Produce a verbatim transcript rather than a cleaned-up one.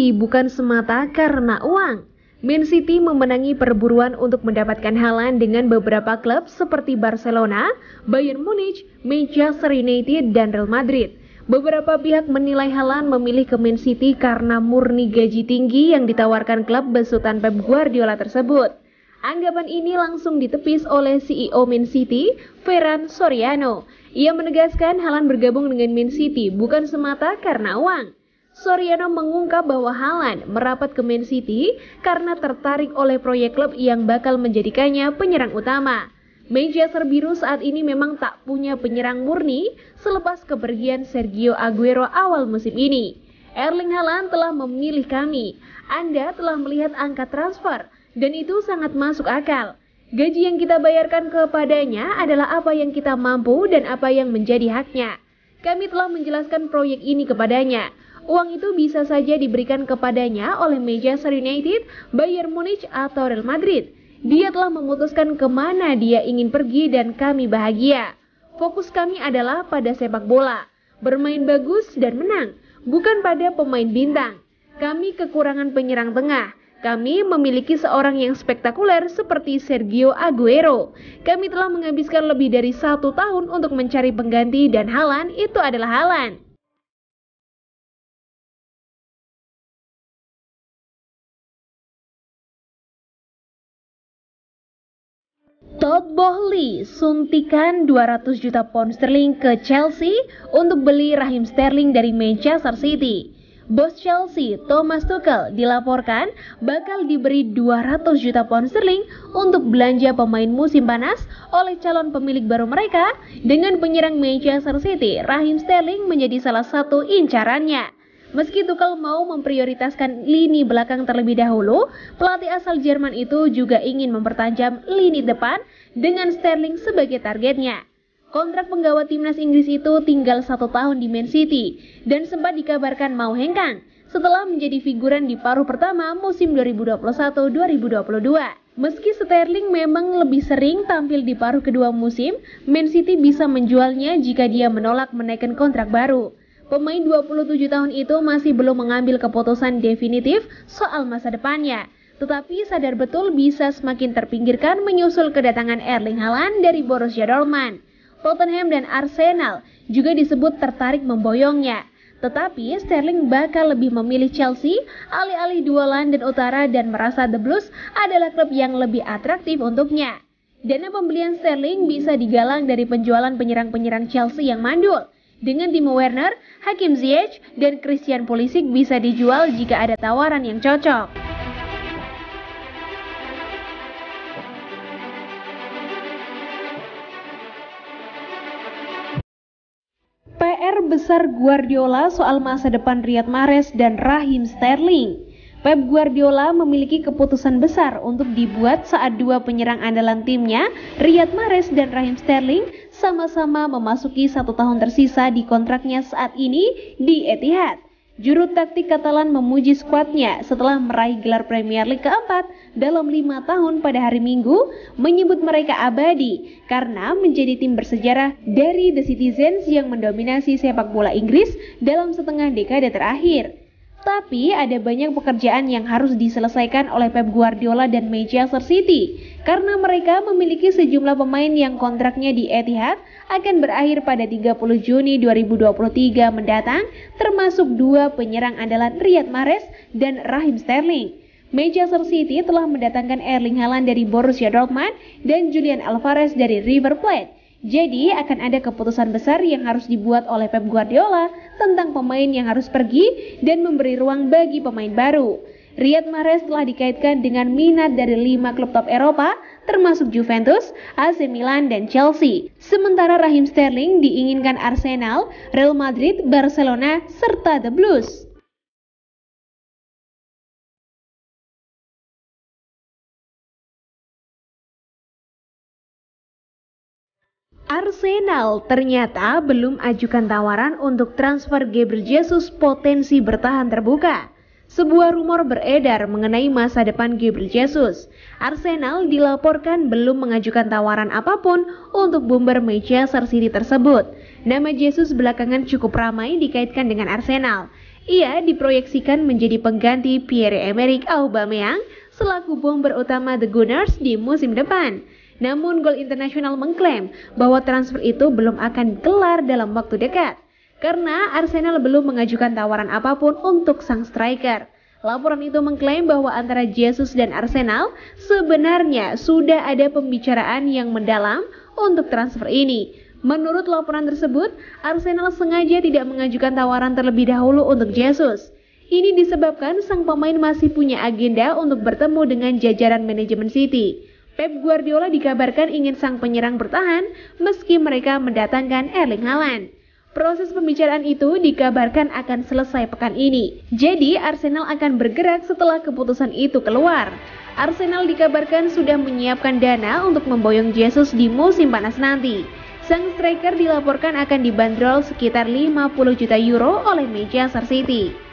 City bukan semata karena uang. Man City memenangi perburuan untuk mendapatkan Haaland dengan beberapa klub seperti Barcelona, Bayern Munich, Manchester United, dan Real Madrid. Beberapa pihak menilai Haaland memilih ke Man City karena murni gaji tinggi yang ditawarkan klub besutan Pep Guardiola tersebut. Anggapan ini langsung ditepis oleh C E O Man City, Ferran Soriano. Ia menegaskan Haaland bergabung dengan Man City bukan semata karena uang. Soriano mengungkap bahwa Haaland merapat ke Man City karena tertarik oleh proyek klub yang bakal menjadikannya penyerang utama. Manchester Biru saat ini memang tak punya penyerang murni selepas kepergian Sergio Aguero awal musim ini. Erling Haaland telah memilih kami. Anda telah melihat angka transfer dan itu sangat masuk akal. Gaji yang kita bayarkan kepadanya adalah apa yang kita mampu dan apa yang menjadi haknya. Kami telah menjelaskan proyek ini kepadanya. Uang itu bisa saja diberikan kepadanya oleh Manchester United, Bayern Munich, atau Real Madrid. Dia telah memutuskan kemana dia ingin pergi dan kami bahagia. Fokus kami adalah pada sepak bola, bermain bagus dan menang, bukan pada pemain bintang. Kami kekurangan penyerang tengah. Kami memiliki seorang yang spektakuler seperti Sergio Aguero. Kami telah menghabiskan lebih dari satu tahun untuk mencari pengganti dan Haaland itu adalah Haaland. Todd Boehly suntikan dua ratus juta pound sterling ke Chelsea untuk beli Raheem Sterling dari Manchester City. Bos Chelsea, Thomas Tuchel, dilaporkan bakal diberi dua ratus juta pound sterling untuk belanja pemain musim panas oleh calon pemilik baru mereka, dengan penyerang Manchester City, Raheem Sterling menjadi salah satu incarannya. Meski Tuchel mau memprioritaskan lini belakang terlebih dahulu, pelatih asal Jerman itu juga ingin mempertajam lini depan dengan Sterling sebagai targetnya. Kontrak penggawa timnas Inggris itu tinggal satu tahun di Man City dan sempat dikabarkan mau hengkang setelah menjadi figuran di paruh pertama musim dua ribu dua puluh satu dua ribu dua puluh dua. Meski Sterling memang lebih sering tampil di paruh kedua musim, Man City bisa menjualnya jika dia menolak menaikkan kontrak baru. Pemain dua puluh tujuh tahun itu masih belum mengambil keputusan definitif soal masa depannya, tetapi sadar betul bisa semakin terpinggirkan menyusul kedatangan Erling Haaland dari Borussia Dortmund. Tottenham dan Arsenal juga disebut tertarik memboyongnya, tetapi Sterling bakal lebih memilih Chelsea alih-alih dua London Utara dan merasa The Blues adalah klub yang lebih atraktif untuknya. Dana pembelian Sterling bisa digalang dari penjualan penyerang-penyerang Chelsea yang mandul. Dengan Timo Werner, Hakim Ziyech, dan Christian Pulisic bisa dijual jika ada tawaran yang cocok. P R besar Guardiola soal masa depan Riyad Mahrez dan Raheem Sterling. Pep Guardiola memiliki keputusan besar untuk dibuat saat dua penyerang andalan timnya, Riyad Mahrez dan Raheem Sterling, sama-sama memasuki satu tahun tersisa di kontraknya saat ini di Etihad. Juru taktik Katalan memuji skuadnya setelah meraih gelar Premier League keempat dalam lima tahun pada hari Minggu, menyebut mereka abadi karena menjadi tim bersejarah dari The Citizens yang mendominasi sepak bola Inggris dalam setengah dekade terakhir. Tapi ada banyak pekerjaan yang harus diselesaikan oleh Pep Guardiola dan Manchester City karena mereka memiliki sejumlah pemain yang kontraknya di Etihad akan berakhir pada tiga puluh Juni dua ribu dua puluh tiga mendatang, termasuk dua penyerang andalan Riyad Mahrez dan Raheem Sterling. Manchester City telah mendatangkan Erling Haaland dari Borussia Dortmund dan Julian Alvarez dari River Plate. Jadi akan ada keputusan besar yang harus dibuat oleh Pep Guardiola tentang pemain yang harus pergi dan memberi ruang bagi pemain baru. Riyad Mahrez telah dikaitkan dengan minat dari lima klub top Eropa, termasuk Juventus, A C Milan, dan Chelsea. Sementara Raheem Sterling diinginkan Arsenal, Real Madrid, Barcelona, serta The Blues. Arsenal ternyata belum ajukan tawaran untuk transfer Gabriel Jesus potensi bertahan terbuka. Sebuah rumor beredar mengenai masa depan Gabriel Jesus. Arsenal dilaporkan belum mengajukan tawaran apapun untuk bomber Manchester City tersebut. Nama Jesus belakangan cukup ramai dikaitkan dengan Arsenal. Ia diproyeksikan menjadi pengganti Pierre-Emerick Aubameyang selaku bomber utama The Gunners di musim depan. Namun Gol Internasional mengklaim bahwa transfer itu belum akan kelar dalam waktu dekat karena Arsenal belum mengajukan tawaran apapun untuk sang striker. Laporan itu mengklaim bahwa antara Jesus dan Arsenal sebenarnya sudah ada pembicaraan yang mendalam untuk transfer ini. Menurut laporan tersebut, Arsenal sengaja tidak mengajukan tawaran terlebih dahulu untuk Jesus. Ini disebabkan sang pemain masih punya agenda untuk bertemu dengan jajaran manajemen City. Pep Guardiola dikabarkan ingin sang penyerang bertahan meski mereka mendatangkan Erling Haaland. Proses pembicaraan itu dikabarkan akan selesai pekan ini. Jadi Arsenal akan bergerak setelah keputusan itu keluar. Arsenal dikabarkan sudah menyiapkan dana untuk memboyong Jesus di musim panas nanti. Sang striker dilaporkan akan dibanderol sekitar lima puluh juta euro oleh Manchester City.